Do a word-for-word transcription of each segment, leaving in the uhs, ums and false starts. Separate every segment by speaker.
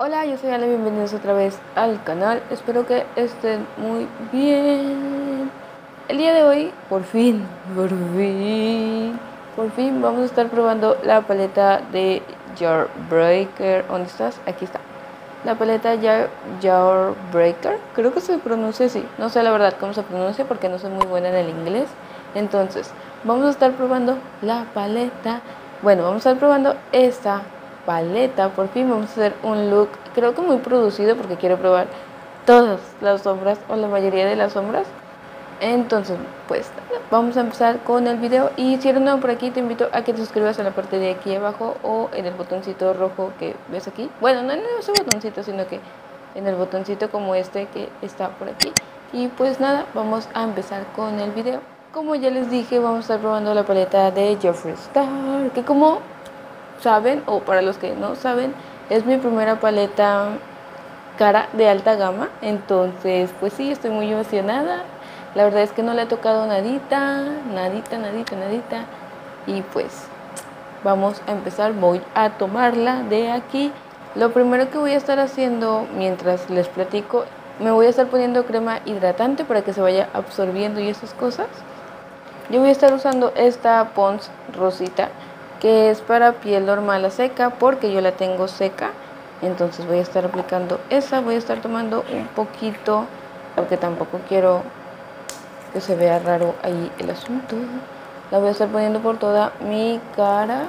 Speaker 1: Hola, yo soy Ale, bienvenidos otra vez al canal. Espero que estén muy bien. El día de hoy, por fin, por fin, por fin vamos a estar probando la paleta de Jawbreaker. ¿Dónde estás? Aquí está. La paleta Jawbreaker, creo que se pronuncia así. No sé la verdad cómo se pronuncia porque no soy muy buena en el inglés. Entonces, vamos a estar probando la paleta. Bueno, vamos a estar probando esta paleta. Por fin vamos a hacer un look, creo que muy producido porque quiero probar todas las sombras o la mayoría de las sombras. Entonces, pues vamos a empezar con el video. Y si eres nuevo por aquí, te invito a que te suscribas en la parte de aquí abajo o en el botoncito rojo que ves aquí. Bueno, no en ese botoncito, sino que en el botoncito como este que está por aquí. Y pues nada, vamos a empezar con el video. Como ya les dije, vamos a estar probando la paleta de Jeffree Star, que como saben, o para los que no saben, es mi primera paleta cara de alta gama. Entonces, pues sí, estoy muy emocionada. La verdad es que no le he tocado nadita, nadita, nadita, nadita. Y pues vamos a empezar. Voy a tomarla de aquí. Lo primero que voy a estar haciendo mientras les platico, me voy a estar poniendo crema hidratante para que se vaya absorbiendo y esas cosas. Yo voy a estar usando esta Pond's Rosita, que es para piel normal a seca, porque yo la tengo seca. Entonces voy a estar aplicando esa, voy a estar tomando un poquito, porque tampoco quiero que se vea raro ahí el asunto. La voy a estar poniendo por toda mi cara.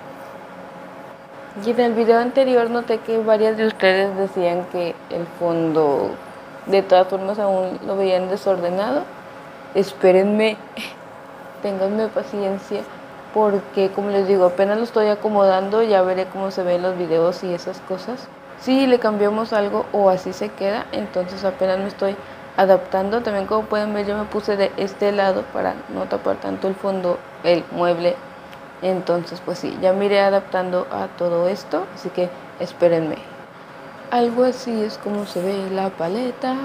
Speaker 1: Y en el video anterior noté que varias de ustedes decían que el fondo de todas formas aún lo veían desordenado. Espérenme, ténganme paciencia, porque como les digo, apenas lo estoy acomodando, ya veré cómo se ven los videos y esas cosas. Si le cambiamos algo o así se queda, entonces apenas me estoy adaptando. También, como pueden ver, yo me puse de este lado para no tapar tanto el fondo, el mueble. Entonces pues sí, ya me iré adaptando a todo esto, así que espérenme. Algo así es como se ve la paleta.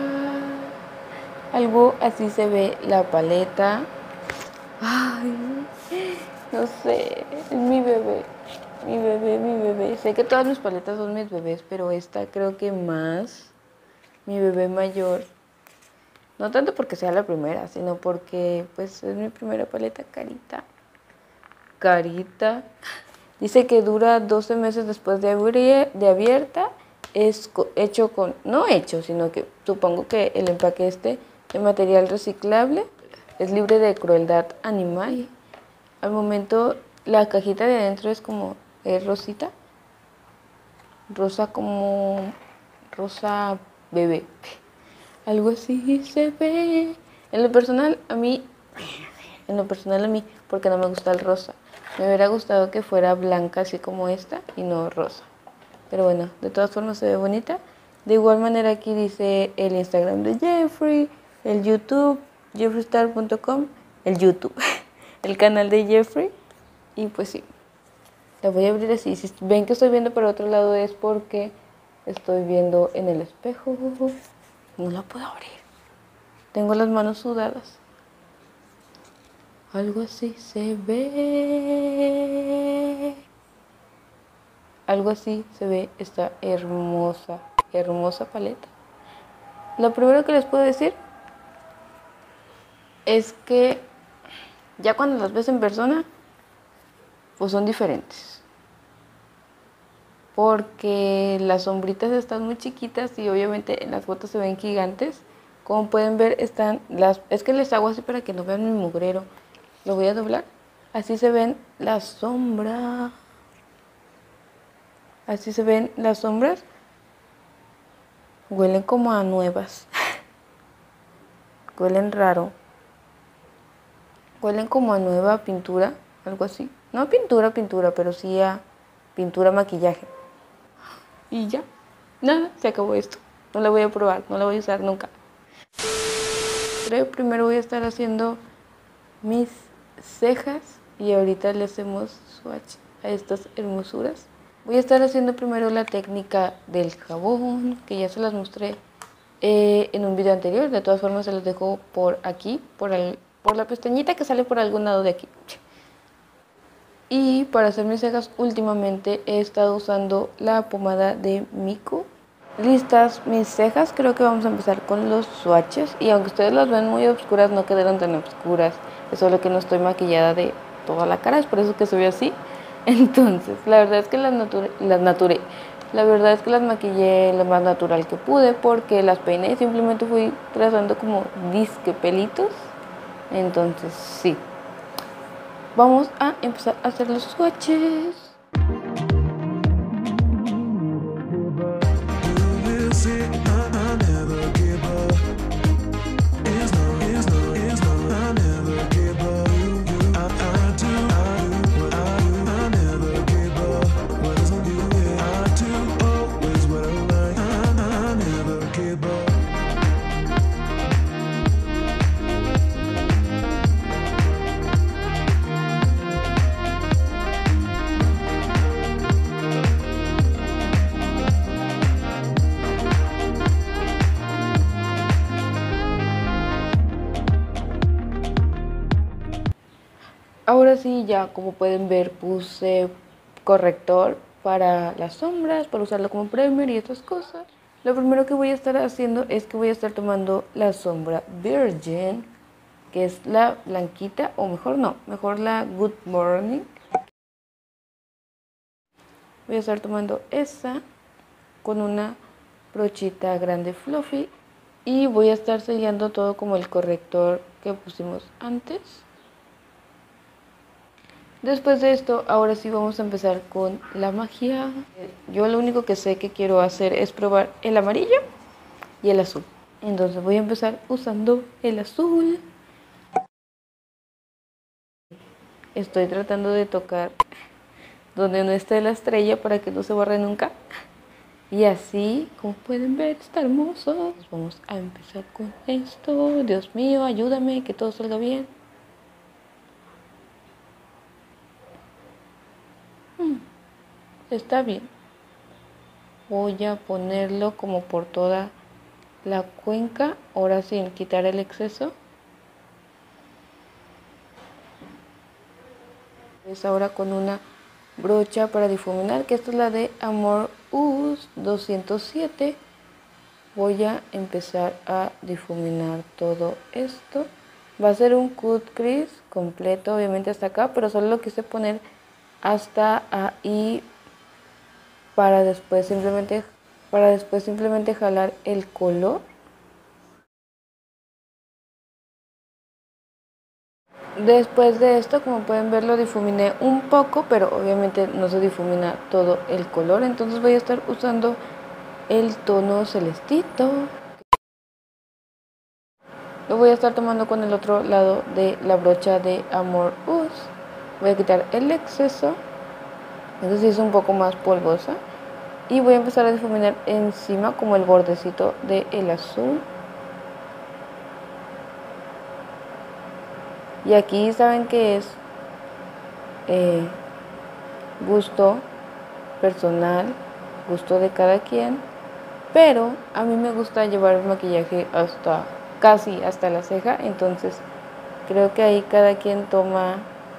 Speaker 1: Algo así se ve la paleta. Ay, no sé, es mi bebé, mi bebé, mi bebé. Sé que todas mis paletas son mis bebés, pero esta creo que más, mi bebé mayor. No tanto porque sea la primera, sino porque pues es mi primera paleta carita. Carita. Dice que dura doce meses después de, abrir, de abierta. Es hecho con, no hecho, sino que supongo que el empaque este de material reciclable. Es libre de crueldad animal. Al momento la cajita de adentro es como, es rosita. Rosa como, rosa bebé. Algo así se ve. En lo personal a mí, en lo personal a mí, porque no me gusta el rosa. Me hubiera gustado que fuera blanca así como esta y no rosa. Pero bueno, de todas formas se ve bonita. De igual manera aquí dice el Instagram de Jeffree, el YouTube, jeffree star punto com, el YouTube, el canal de Jeffree. Y pues sí, la voy a abrir así. Si ven que estoy viendo para otro lado es porque estoy viendo en el espejo. No la puedo abrir. Tengo las manos sudadas. Algo así se ve. Algo así se ve esta hermosa, hermosa paleta. Lo primero que les puedo decir es que ya cuando las ves en persona, pues son diferentes. Porque las sombritas están muy chiquitas y obviamente en las fotos se ven gigantes. Como pueden ver, están las... Es que les hago así para que no vean mi mugrero. Lo voy a doblar. Así se ven las sombras. Así se ven las sombras. Huelen como a nuevas. Huelen raro. Huelen como a nueva pintura, algo así. No pintura, pintura, pero sí a pintura, maquillaje. Y ya. Nada, se acabó esto. No la voy a probar, no la voy a usar nunca. Pero primero voy a estar haciendo mis cejas y ahorita le hacemos swatch a estas hermosuras. Voy a estar haciendo primero la técnica del jabón, que ya se las mostré eh, en un video anterior. De todas formas se los dejo por aquí, por, el, por la pestañita que sale por algún lado de aquí. Y para hacer mis cejas últimamente he estado usando la pomada de Miko. Listas mis cejas, creo que vamos a empezar con los swatches. Y aunque ustedes las ven muy oscuras, no quedaron tan oscuras. Es solo que no estoy maquillada de toda la cara, es por eso que se ve así. Entonces, la verdad es que las, nature, las naturé. La verdad es que las maquillé lo más natural que pude porque las peiné y simplemente fui trazando como disque pelitos. Entonces, sí. Vamos a empezar a hacer los swatches. Ahora sí, ya como pueden ver, puse corrector para las sombras, para usarlo como primer y estas cosas. Lo primero que voy a estar haciendo es que voy a estar tomando la sombra Virgin, que es la blanquita, o mejor no, mejor la Good Morning. Voy a estar tomando esa con una brochita grande fluffy y voy a estar sellando todo como el corrector que pusimos antes. Después de esto, ahora sí vamos a empezar con la magia. Yo lo único que sé que quiero hacer es probar el amarillo y el azul. Entonces voy a empezar usando el azul. Estoy tratando de tocar donde no esté la estrella para que no se borre nunca. Y así, como pueden ver, está hermoso. Vamos a empezar con esto. Dios mío, ayúdame, que todo salga bien. Está bien. Voy a ponerlo como por toda la cuenca, ahora sin quitar el exceso. Es ahora con una brocha para difuminar, que esta es la de Amor Us doscientos siete. Voy a empezar a difuminar todo esto. Va a ser un cut crease completo, obviamente hasta acá, pero solo lo quise poner hasta ahí para después simplemente para después simplemente jalar el color. Después de esto, como pueden ver, lo difuminé un poco, pero obviamente no se difumina todo el color, entonces voy a estar usando el tono celestito. Lo voy a estar tomando con el otro lado de la brocha de Amor Us. Voy a quitar el exceso, entonces es un poco más polvosa. Y voy a empezar a difuminar encima como el bordecito del azul. Y aquí saben que es eh, gusto personal, gusto de cada quien. Pero a mí me gusta llevar el maquillaje hasta casi hasta la ceja. Entonces creo que ahí cada quien toma...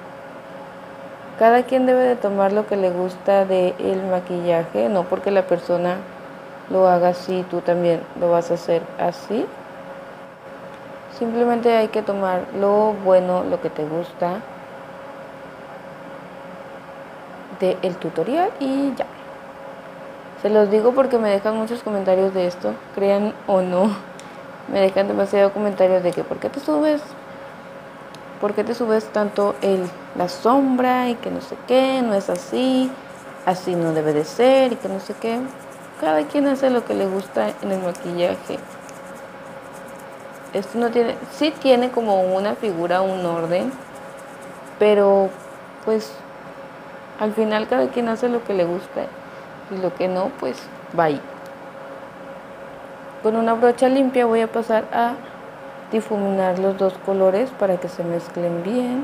Speaker 1: Cada quien debe de tomar lo que le gusta del maquillaje, no porque la persona lo haga así, tú también lo vas a hacer así. Simplemente hay que tomar lo bueno, lo que te gusta del tutorial y ya. Se los digo porque me dejan muchos comentarios de esto, crean o no. Me dejan demasiados comentarios de que ¿por qué te subes? ¿Por qué te subes tanto el, la sombra y que no sé qué? No es así, así no debe de ser y que no sé qué. Cada quien hace lo que le gusta en el maquillaje. Esto no tiene, sí tiene como una figura, un orden, pero pues al final cada quien hace lo que le gusta y lo que no, pues va ahí. Con una brocha limpia voy a pasar a difuminar los dos colores para que se mezclen bien.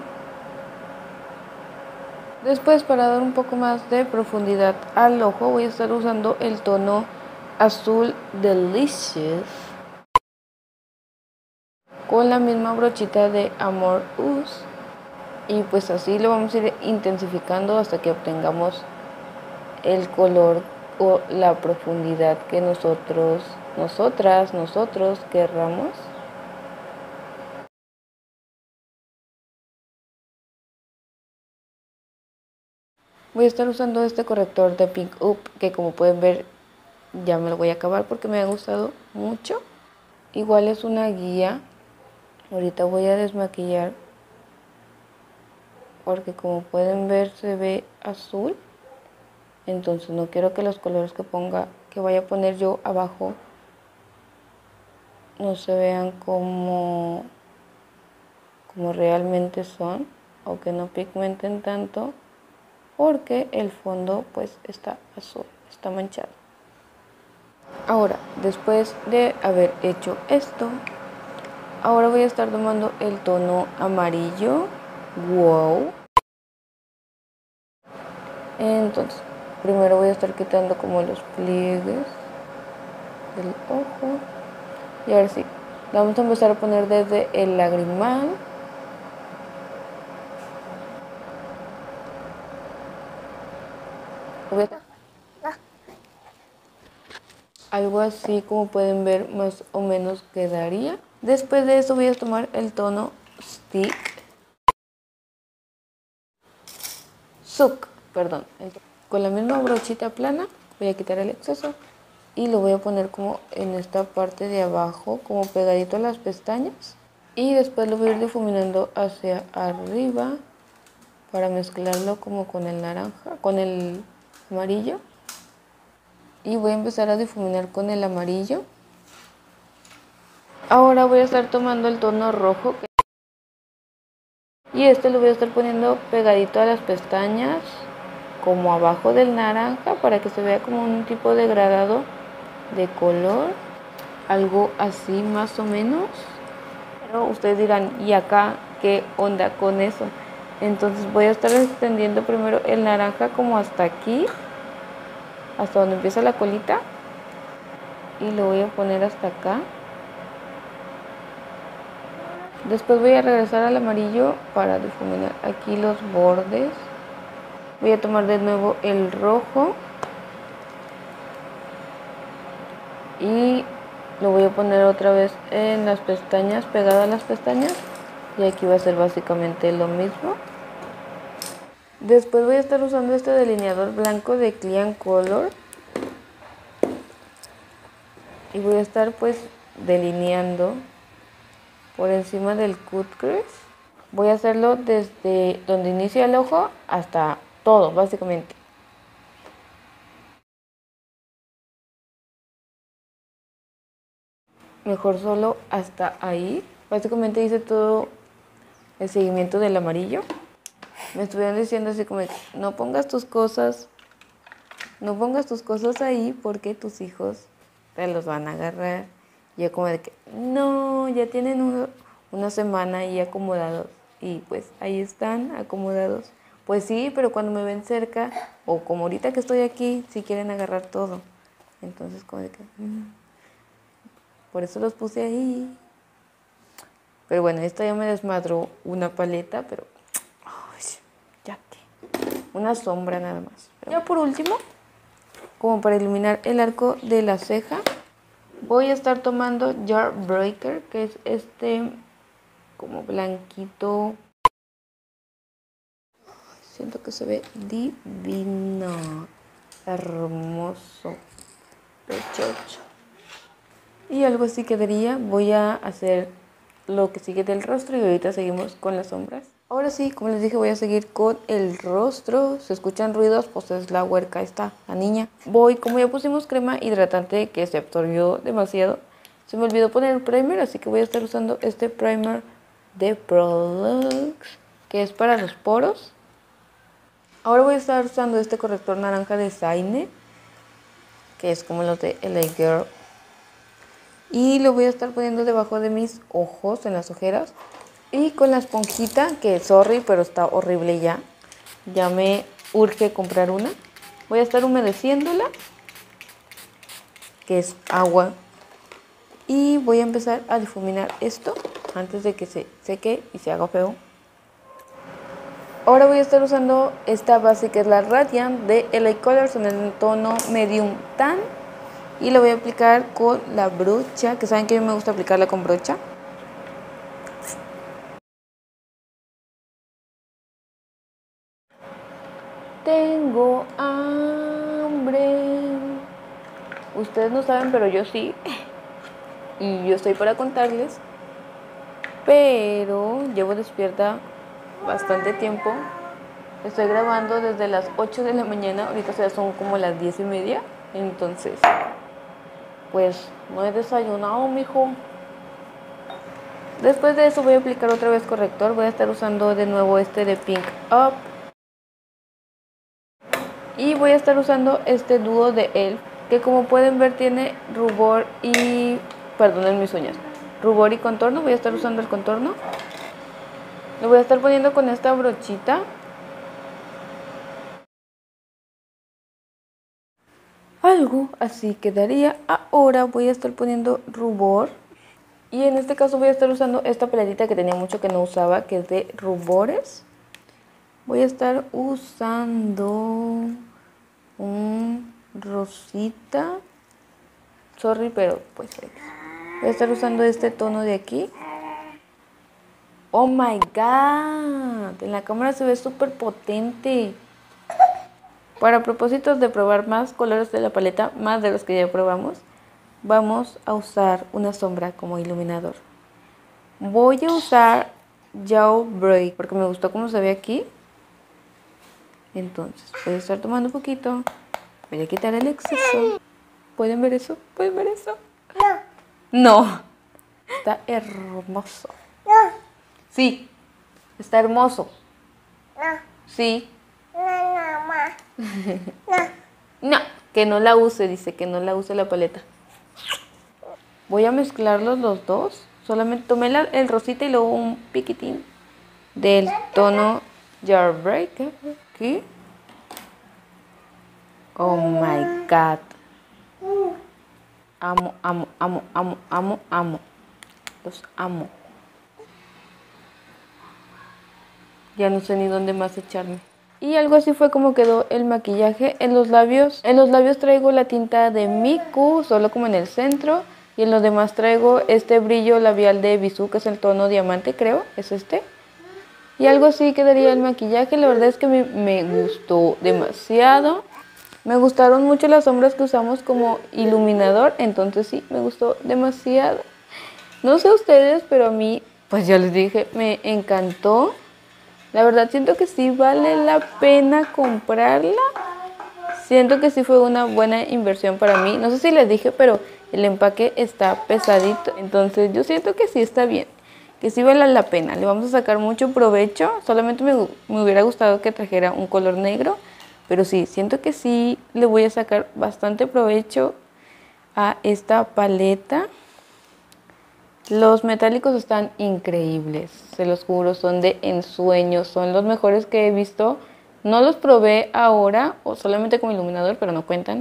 Speaker 1: Después, para dar un poco más de profundidad al ojo, voy a estar usando el tono azul Delicious con la misma brochita de Amor Us. Y pues así lo vamos a ir intensificando hasta que obtengamos el color o la profundidad que nosotros, nosotras, nosotros querramos. Voy a estar usando este corrector de Pink Up, que como pueden ver ya me lo voy a acabar porque me ha gustado mucho. Igual es una guía. Ahorita voy a desmaquillar porque como pueden ver se ve azul. Entonces no quiero que los colores que ponga, que vaya a poner yo abajo, no se vean como, como realmente son, o que no pigmenten tanto, porque el fondo pues está azul, está manchado. Ahora, después de haber hecho esto, ahora voy a estar tomando el tono amarillo. Wow. Entonces, primero voy a estar quitando como los pliegues del ojo. Y ahora sí, vamos a empezar a poner desde el lagrimal. Algo así como pueden ver más o menos quedaría. Después de eso voy a tomar el tono Stick. Suck, perdón. Con la misma brochita plana voy a quitar el exceso y lo voy a poner como en esta parte de abajo, como pegadito a las pestañas. Y después lo voy a ir difuminando hacia arriba para mezclarlo como con el naranja, con el amarillo. Y voy a empezar a difuminar con el amarillo. Ahora voy a estar tomando el tono rojo. Y este lo voy a estar poniendo pegadito a las pestañas, como abajo del naranja, para que se vea como un tipo de degradado de color. Algo así más o menos. Pero ustedes dirán, ¿y acá qué onda con eso? Entonces voy a estar extendiendo primero el naranja como hasta aquí, hasta donde empieza la colita, y lo voy a poner hasta acá. Después voy a regresar al amarillo para difuminar aquí los bordes. Voy a tomar de nuevo el rojo y lo voy a poner otra vez en las pestañas, pegado a las pestañas, y aquí va a ser básicamente lo mismo. Después voy a estar usando este delineador blanco de Clean Color y voy a estar pues delineando por encima del cut crease. Voy a hacerlo desde donde inicia el ojo hasta todo, básicamente. Mejor solo hasta ahí. Básicamente hice todo el seguimiento del amarillo. Me estuvieron diciendo así como, no pongas tus cosas, no pongas tus cosas ahí porque tus hijos te los van a agarrar. Y yo como de que, no, ya tienen uno, una semana ahí acomodados. Y pues ahí están acomodados. Pues sí, pero cuando me ven cerca, o como ahorita que estoy aquí, sí quieren agarrar todo. Entonces como de que, mm, por eso los puse ahí. Pero bueno, esta ya me desmadró una paleta, pero ay, ya que una sombra nada más. Pero ya por último, como para iluminar el arco de la ceja, voy a estar tomando Jawbreaker, que es este como blanquito. Siento que se ve divino, hermoso, pechocho. Y algo así quedaría. Voy a hacer lo que sigue del rostro y ahorita seguimos con las sombras. Ahora sí, como les dije, voy a seguir con el rostro. Se escuchan ruidos, pues es la huerca esta, la niña. Voy, como ya pusimos crema hidratante que se absorbió demasiado, se me olvidó poner el primer, así que voy a estar usando este primer de Prolux, que es para los poros. Ahora voy a estar usando este corrector naranja de Saine, que es como los de L A Girl. Y lo voy a estar poniendo debajo de mis ojos, en las ojeras. Y con la esponjita, que sorry, pero está horrible ya. Ya me urge comprar una. Voy a estar humedeciéndola, que es agua. Y voy a empezar a difuminar esto antes de que se seque y se haga feo. Ahora voy a estar usando esta base que es la Radiant de L A Colors en el tono Medium Tan. Y lo voy a aplicar con la brocha, que saben que a mí me gusta aplicarla con brocha. Tengo hambre. Ustedes no saben, pero yo sí. Y yo estoy para contarles. Pero llevo despierta bastante tiempo. Estoy grabando desde las ocho de la mañana. Ahorita ya son como las diez y media. Entonces, pues no he desayunado, mijo. Después de eso voy a aplicar otra vez corrector. Voy a estar usando de nuevo este de Pink Up. Y voy a estar usando este dúo de E L F, que como pueden ver tiene rubor y... perdonen mis uñas. Rubor y contorno. Voy a estar usando el contorno. Lo voy a estar poniendo con esta brochita. Algo así quedaría. Ahora voy a estar poniendo rubor. Y en este caso voy a estar usando esta paletita que tenía mucho que no usaba, que es de rubores. Voy a estar usando un rosita. Sorry, pero pues voy a estar usando este tono de aquí. Oh my god, en la cámara se ve súper potente. Para propósitos de probar más colores de la paleta, más de los que ya probamos, vamos a usar una sombra como iluminador. Voy a usar Jailbreak porque me gustó cómo se ve aquí. Entonces voy a estar tomando un poquito. Voy a quitar el exceso. ¿Pueden ver eso? ¿Pueden ver eso? No. No. Está hermoso.
Speaker 2: No.
Speaker 1: Sí. Está hermoso.
Speaker 2: No.
Speaker 1: Sí.
Speaker 2: No, no, ma. No.
Speaker 1: No. Que no la use, dice que no la use la paleta. Voy a mezclarlos los dos. Solamente tomé la, el rosita y luego un piquitín del tono Jailbreak. Aquí. Oh my god. Amo, amo, amo, amo, amo, amo. Los amo. Ya no sé ni dónde más echarme. Y algo así fue como quedó el maquillaje. En los labios, en los labios traigo la tinta de Miku, solo como en el centro. Y en los demás traigo este brillo labial de Bisú, que es el tono diamante, creo. Es este. Y algo así quedaría el maquillaje. La verdad es que me, me gustó demasiado. Me gustaron mucho las sombras que usamos como iluminador. Entonces sí, me gustó demasiado. No sé ustedes, pero a mí, pues ya les dije, me encantó. La verdad siento que sí vale la pena comprarla. Siento que sí fue una buena inversión para mí. No sé si les dije, pero el empaque está pesadito. Entonces yo siento que sí está bien. Que sí vale la pena. Le vamos a sacar mucho provecho. Solamente me, me hubiera gustado que trajera un color negro. Pero sí, siento que sí le voy a sacar bastante provecho a esta paleta. Los metálicos están increíbles, se los juro, son de ensueño, son los mejores que he visto. No los probé ahora, o solamente como iluminador, pero no cuentan.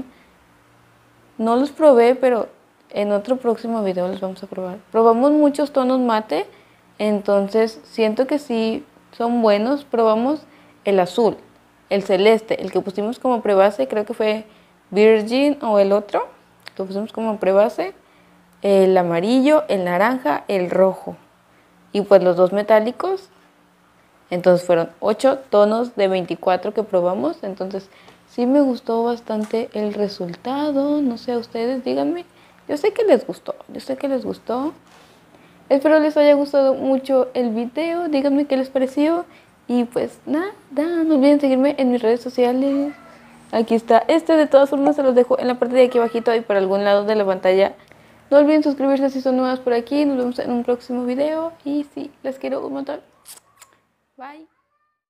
Speaker 1: No los probé, pero en otro próximo video los vamos a probar. Probamos muchos tonos mate, entonces siento que sí son buenos. Probamos el azul, el celeste, el que pusimos como prebase, creo que fue Virgin o el otro, lo pusimos como prebase. El amarillo, el naranja, el rojo. Y pues los dos metálicos. Entonces fueron ocho tonos de veinticuatro que probamos. Entonces sí me gustó bastante el resultado. No sé a ustedes, díganme. Yo sé que les gustó. Yo sé que les gustó. Espero les haya gustado mucho el video. Díganme qué les pareció. Y pues nada, no olviden seguirme en mis redes sociales. Aquí está. Este de todas formas se los dejo en la parte de aquí abajito y por algún lado de la pantalla. No olviden suscribirse si son nuevas por aquí. Nos vemos en un próximo video. Y sí, les quiero un montón. Bye.